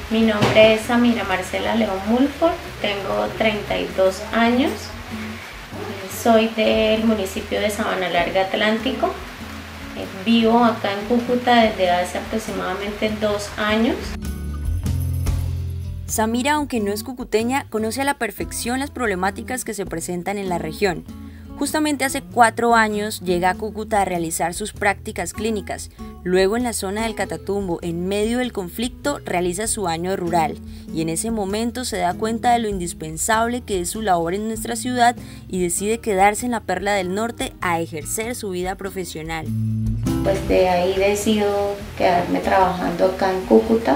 Mi nombre es Samira Marcela León Mulford, tengo 32 años, soy del municipio de Sabana Larga Atlántico, vivo acá en Cúcuta desde hace aproximadamente 2 años. Samira, aunque no es cucuteña, conoce a la perfección las problemáticas que se presentan en la región. Justamente hace 4 años llega a Cúcuta a realizar sus prácticas clínicas. Luego, en la zona del Catatumbo, en medio del conflicto, realiza su año rural y en ese momento se da cuenta de lo indispensable que es su labor en nuestra ciudad y decide quedarse en la Perla del Norte a ejercer su vida profesional. Pues de ahí decido quedarme trabajando acá en Cúcuta.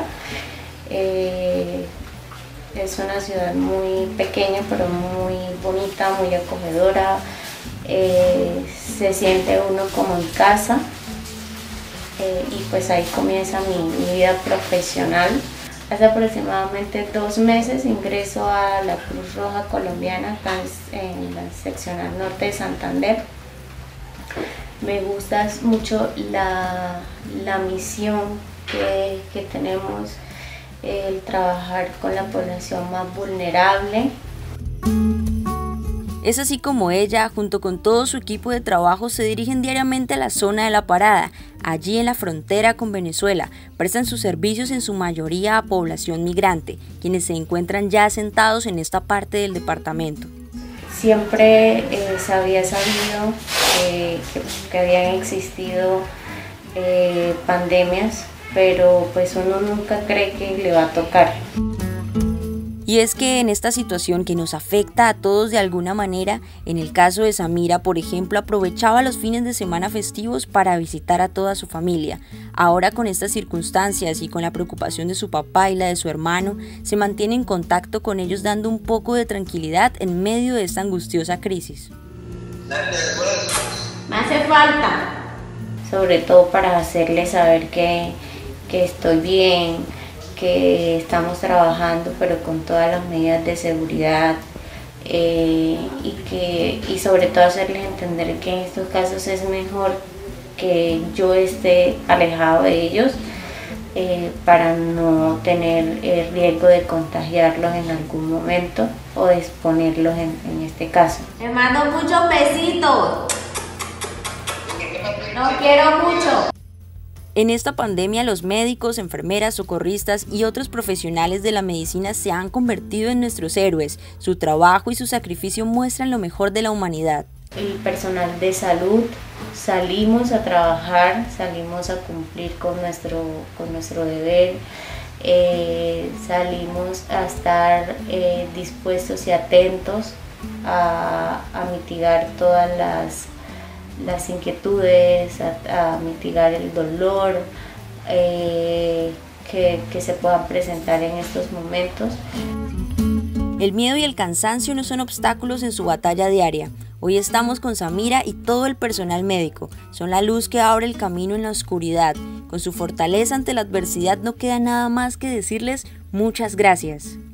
Es una ciudad muy pequeña pero muy bonita, muy acogedora. Se siente uno como en casa y pues ahí comienza mi vida profesional. Hace aproximadamente 2 meses ingreso a la Cruz Roja Colombiana acá en la seccional norte de Santander. Me gusta mucho la misión que tenemos, el trabajar con la población más vulnerable. Es así como ella, junto con todo su equipo de trabajo, se dirigen diariamente a la zona de La Parada, allí en la frontera con Venezuela. Prestan sus servicios en su mayoría a población migrante, quienes se encuentran ya asentados en esta parte del departamento. Siempre se había sabido que habían existido pandemias, pero pues uno nunca cree que le va a tocar. Y es que en esta situación que nos afecta a todos de alguna manera, en el caso de Samira, por ejemplo, aprovechaba los fines de semana festivos para visitar a toda su familia. Ahora, con estas circunstancias y con la preocupación de su papá y la de su hermano, se mantiene en contacto con ellos dando un poco de tranquilidad en medio de esta angustiosa crisis. Me hace falta, sobre todo para hacerles saber que estoy bien, que estamos trabajando pero con todas las medidas de seguridad y sobre todo hacerles entender que en estos casos es mejor que yo esté alejado de ellos para no tener el riesgo de contagiarlos en algún momento o de exponerlos en este caso. Te mando muchos besitos. Los quiero mucho. En esta pandemia, los médicos, enfermeras, socorristas y otros profesionales de la medicina se han convertido en nuestros héroes. Su trabajo y su sacrificio muestran lo mejor de la humanidad. El personal de salud salimos a trabajar, salimos a cumplir con nuestro deber, salimos a estar dispuestos y atentos a mitigar todas las inquietudes, a mitigar el dolor que se puedan presentar en estos momentos. El miedo y el cansancio no son obstáculos en su batalla diaria. Hoy estamos con Samira y todo el personal médico. Son la luz que abre el camino en la oscuridad. Con su fortaleza ante la adversidad no queda nada más que decirles muchas gracias.